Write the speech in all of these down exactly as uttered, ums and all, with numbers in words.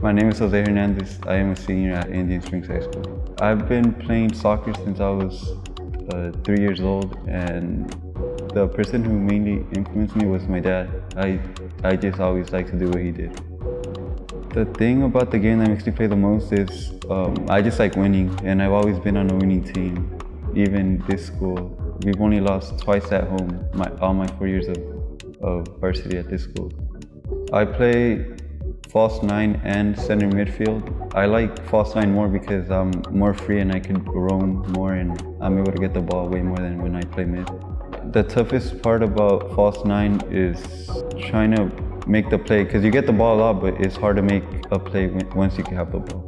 My name is Jose Hernandez. I am a senior at Indian Springs High School. I've been playing soccer since I was uh, three years old, and the person who mainly influenced me was my dad. I, I just always liked to do what he did. The thing about the game that makes me play the most is um, I just like winning, and I've always been on a winning team. Even this school, we've only lost twice at home, my, all my four years of, of varsity at this school. I play false nine and center midfield. I like false nine more because I'm more free and I can roam more, and I'm able to get the ball way more than when I play mid. The toughest part about false nine is trying to make the play, because you get the ball a lot, but it's hard to make a play once you can have the ball.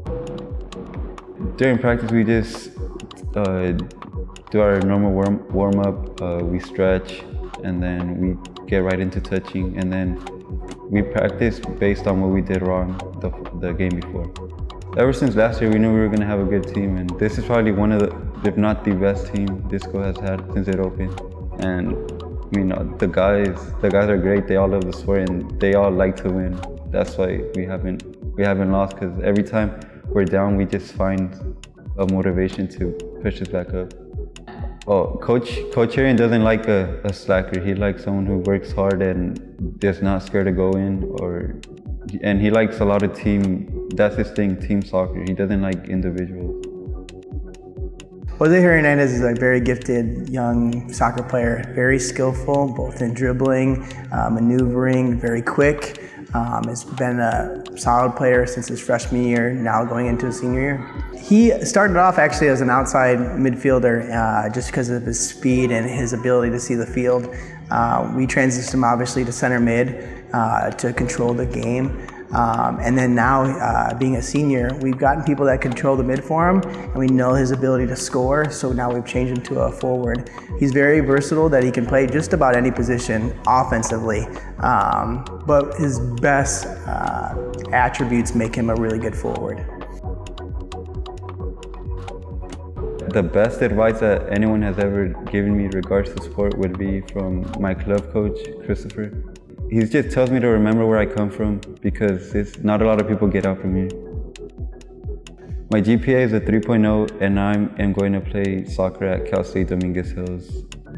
During practice, we just uh, do our normal warm, warm up, uh, we stretch, and then we get right into touching, and then we practice based on what we did wrong the, the game before. Ever since last year, we knew we were going to have a good team, and this is probably one of the, if not the best team this school has had since it opened. And you know, the guys, the guys are great. They all love the sport, and they all like to win. That's why we haven't we haven't lost, because every time we're down, we just find a motivation to push us back up. Oh, Coach Coach Aaron doesn't like a, a slacker. He likes someone who works hard and is not scared to go in, or and he likes a lot of team. That's his thing, team soccer. He doesn't like individuals. Jose Hernandez is a very gifted young soccer player, very skillful, both in dribbling, uh, maneuvering, very quick. Um, has been a solid player since his freshman year, now going into his senior year. He started off actually as an outside midfielder uh, just because of his speed and his ability to see the field. Uh, we transitioned him obviously to center mid uh, to control the game. Um, and then now, uh, being a senior, we've gotten people that control the mid for him, and we know his ability to score, so now we've changed him to a forward. He's very versatile, that he can play just about any position offensively, um, but his best uh, attributes make him a really good forward. The best advice that anyone has ever given me in regards to sport would be from my club coach, Christopher. He just tells me to remember where I come from, because it's not a lot of people get out from here. My G P A is a three point oh, and I am going to play soccer at Cal State Dominguez Hills.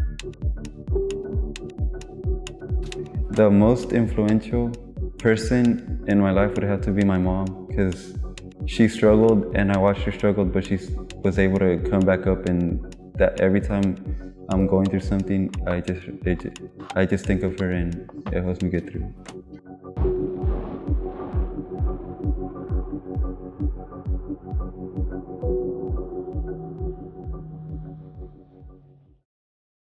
The most influential person in my life would have to be my mom, because she struggled and I watched her struggle, but she was able to come back up, and that every time I'm going through something, I just, it, I just think of her, and it helps me get through.